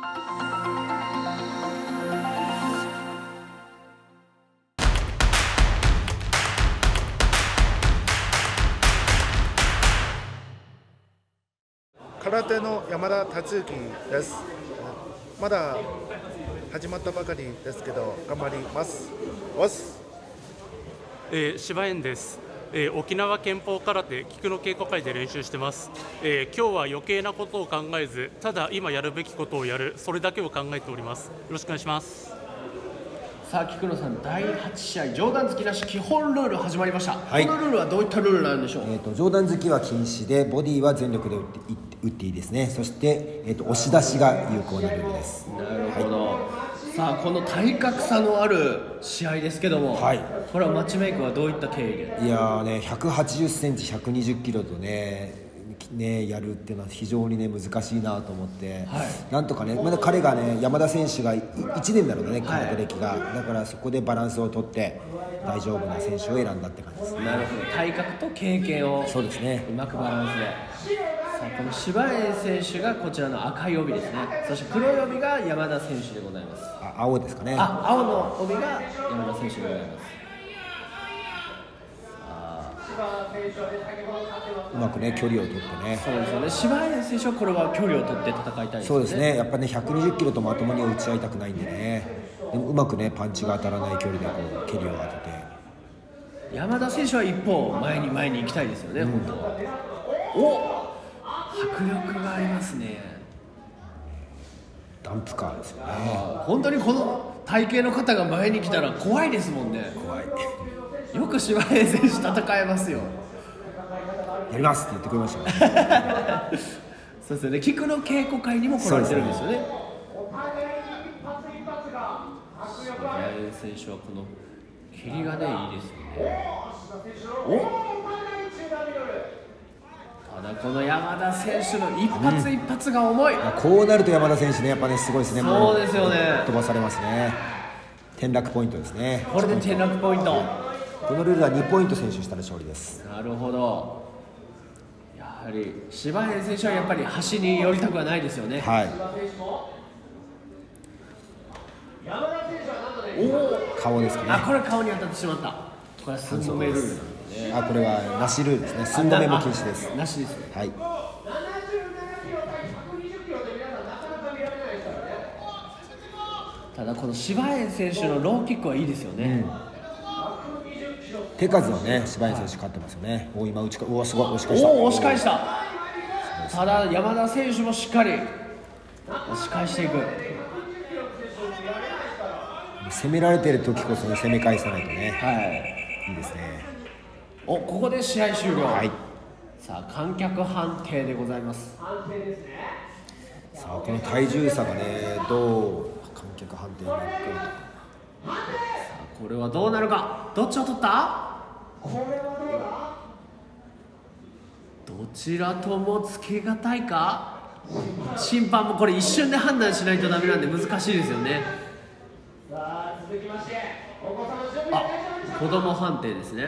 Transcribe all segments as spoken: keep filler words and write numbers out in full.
空手の山田達之です。まだ始まったばかりですけど頑張ります。おす。 えー、柴園です。えー、沖縄拳法空手菊の稽古会で練習してます。えー、今日は余計なことを考えず、ただ今やるべきことをやる、それだけを考えております。よろしくお願いします。 さあ菊野さん、だいはち試合上段突きなし基本ルール始まりました。 はい、 このルールはどういったルールなんでしょう。 えー、と上段突きは禁止で、ボディは全力で打って打っていいですね。そして、えー、と押し出しが有効なルールです。 なるほど、はい、さあこの体格差のある試合ですけども、はい、これはマッチメイクはどういった経緯で。 いやーね、ひゃくはちじゅっセンチひゃくにじゅっキロとねね、やるっていうのは非常にね難しいなと思って、はい、なんとかね、まだ彼がね、山田選手がいちねんなのでね、空手歴が、はい、だからそこでバランスをとって大丈夫な選手を選んだって感じですね。 なるほど、体格と経験をそうですね、うまくバランスで。さあこの柴園選手がこちらの赤い帯ですね。そして黒い帯が山田選手でございます。 あ、青ですかね。 あ、青の帯が山田選手でございます。 うまくね距離を取ってね。 そうですよね。柴園選手はこれは距離を取って戦いたいですね。 そうですね。やっぱねひゃくにじゅっキロとまともに打ち合いたくないんでね。でもうまくねパンチが当たらない距離でこう蹴りを当てて。 山田選手は一歩前に前に行きたいですよね。うん、本当は。お、迫力がありますね。 ダンプカーですよね。 本当にこの体型の方が前に来たら怖いですもんね。 怖い。 よく柴園選手戦えますよ。 やりますって言ってくれましたね。 そうですよね。菊の稽古会にも来られてるんですよね。柴園選手はこの蹴りがねいいですよね。お、ただこの山田選手の一発一発が重い、うん、 こうなると山田選手ねやっぱねすごいですね。 そうですよね。 飛ばされますね。転落ポイントですね。 これで転落ポイント。 このルールはにポイント選手したら勝利です。 なるほど。やはり柴園選手はやっぱり端に寄りたくはないですよね。 はい。お、顔ですかね。 あ、これ顔に当たってしまった。これは寸止めルールなんでね。 あ、これはなしルールですね。寸止めも禁止です。 なしですね。 はい。 ただこの柴園選手のローキックはいいですよね。うん、 手数はね、柴園選手勝ってますよね。お、今打ちか、お、すごい押し返した。 お、押し返した。ただ山田選手もしっかり押し返していく。 攻められてる時こそ、ね、攻め返さないとね。 はい。 いいですね。 お、ここで試合終了。 はい。 さあ観客判定でございます。 さあこの体重差がね、どう観客判定になるか。 これはどうなるか。どっちを取った。どちらともつけがたいか。審判もこれ一瞬で判断しないとダメなんで難しいですよね。あ、子供判定ですね。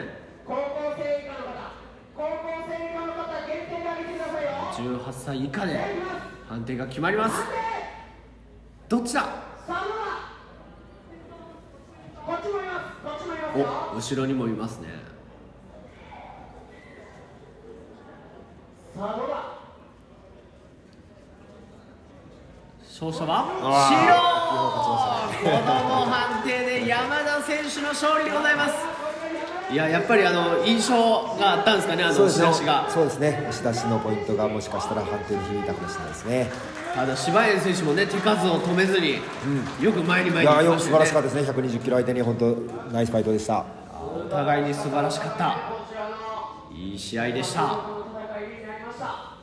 じゅうはっさい以下で判定が決まります。どっちだ。お、後ろにもいますね。勝者は白。子供判定で山田選手の勝利でございます。いや、やっぱりあの印象があったんですかね、あの押し出しが。 そうですね、押し出しのポイントがもしかしたら判定に響いたかもしれないですね。 ただ柴園選手もね、手数を止めずに、うん、よく前に前に行きましたね。 いや、素晴らしかったですね。ひゃくにじゅっキロ相手に本当ナイスファイトでした。 お互いに素晴らしかったいい試合でした。